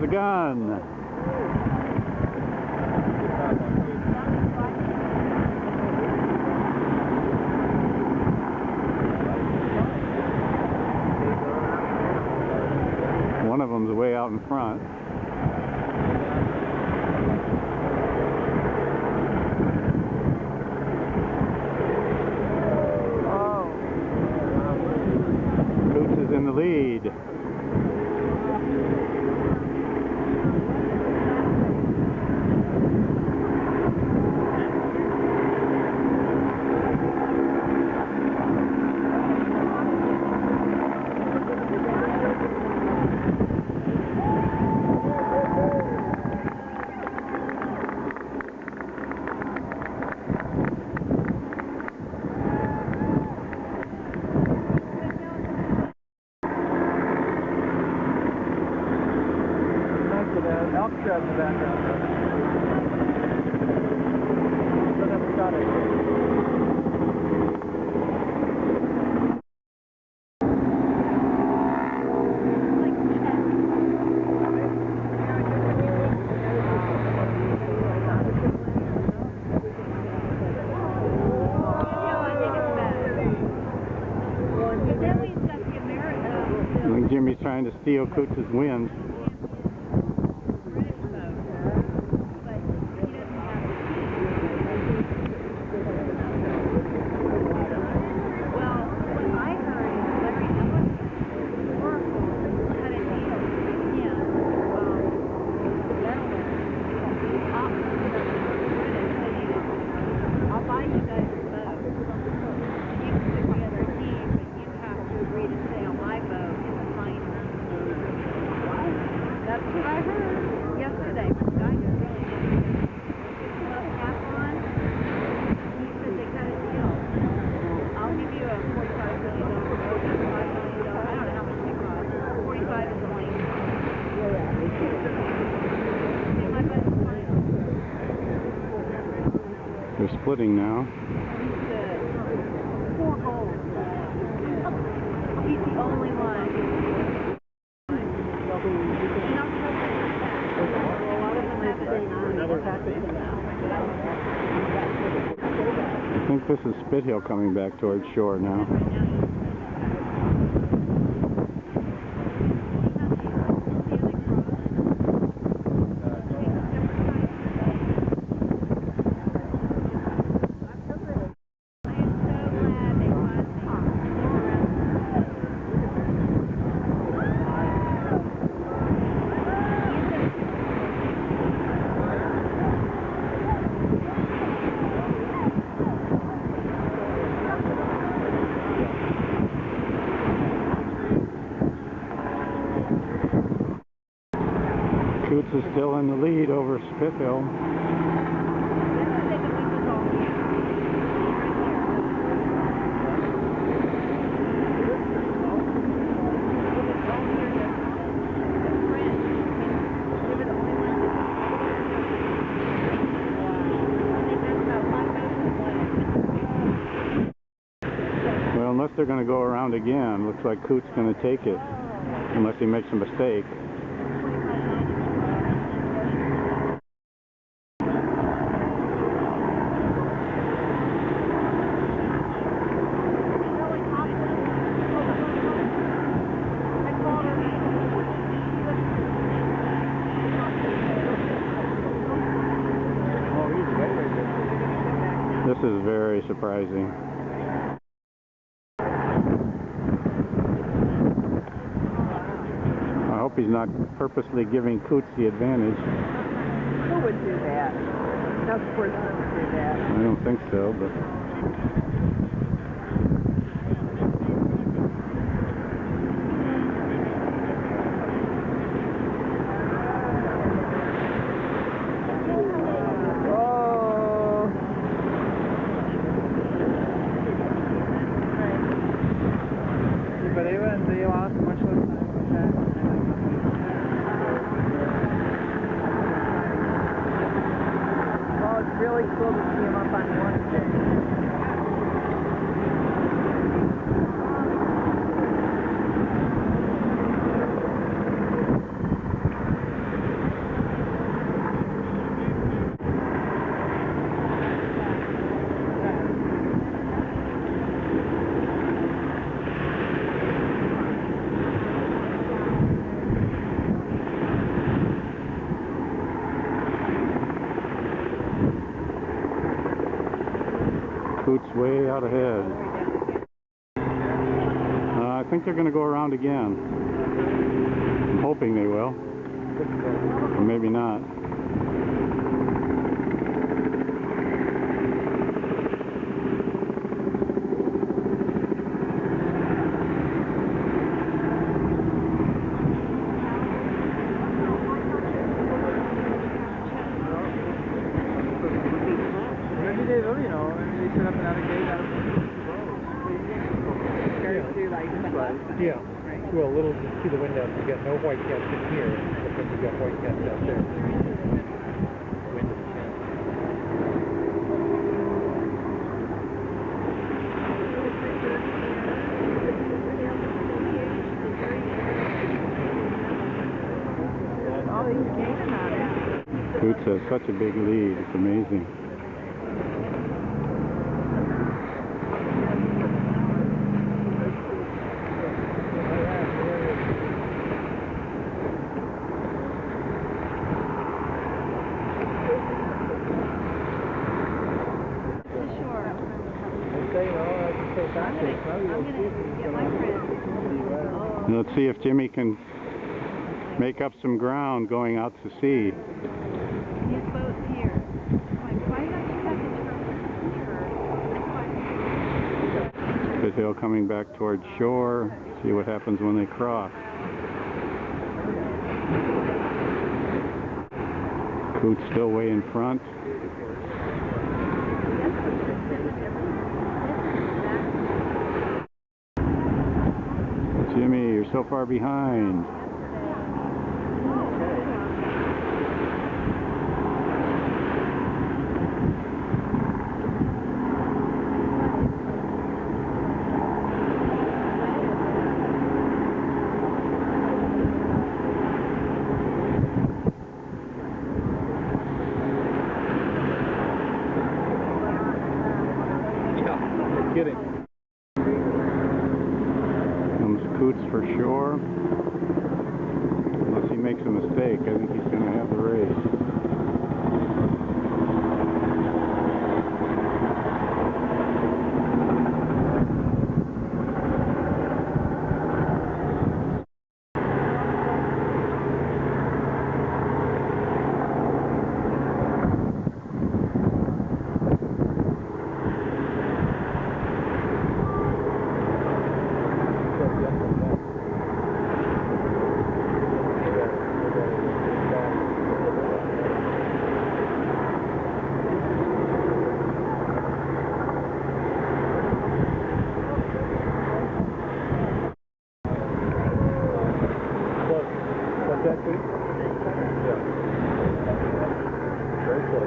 the gun. One of them's way out in front. Coots is in the lead. Elk shot in the background. So never shot it. I think Jimmy's trying to steal Coots' wind. That's what I heard yesterday. The guy who really cap on, he said they cut a deal. I'll give you a $45 million boat, $5 million. I don't know how much they cost. 45 is the lane. My budget's fine. They're splitting now. He's good. 4 holes. He's the only one. I think this is Spithill coming back towards shore now. Coots is still in the lead over Spithill. Well, unless they're going to go around again, looks like Coots going to take it, unless he makes a mistake. This is very surprising. I hope he's not purposely giving Coots the advantage. Who would do that? No sportsman would do that. I don't think so, but... They lost much less time with that. Well, it's really cool to see him up on one day. way out ahead. I think they're going to go around again. I'm hoping they will. Or maybe not. Maybe they will, you know, maybe they set up another gate out of the road. Yeah. Well, little, you see the windows. You got no white cats in here, but then you got white cats out there. Wind of the fence. All these gates on it. Coots has such a big lead. It's amazing. Let's see if Jimmy can make up some ground going out to sea. His boat's here. Like, why don't you have the Good hill coming back towards shore. See what happens when they cross. Coots still way in front. Jimmy, you're so far behind. Kidding. Comes Coots for shore. Unless he makes a mistake, I think he's going to have the race. That good? Yeah. Very close.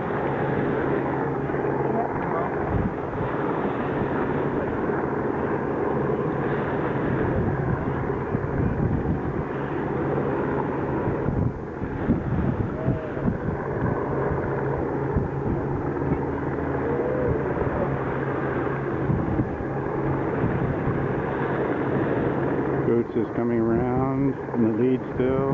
Coots is coming around in the lead still.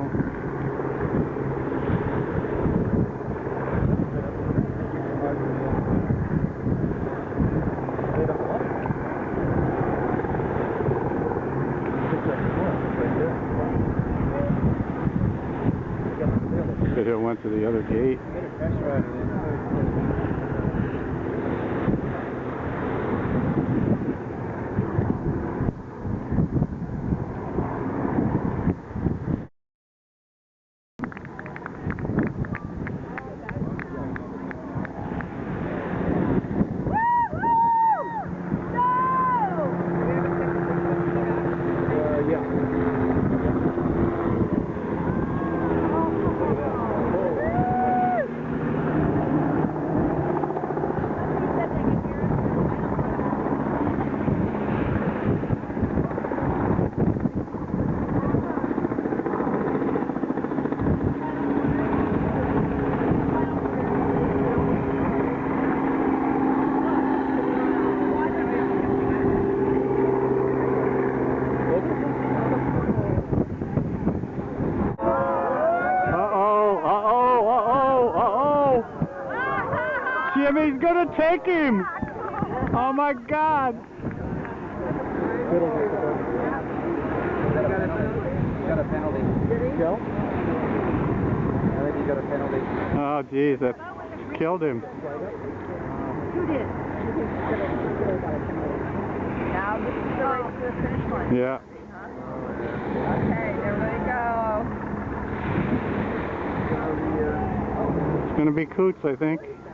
Goodhill went to the other gate. Jimmy's gonna take him! Oh! Oh my God! Fiddle with the ball. He got a penalty. Kill? I think he got a penalty. Oh geez, that killed him. Who did? Now this is the race to the finish line. Yeah. Okay, everybody go. It's gonna be Coots, I think.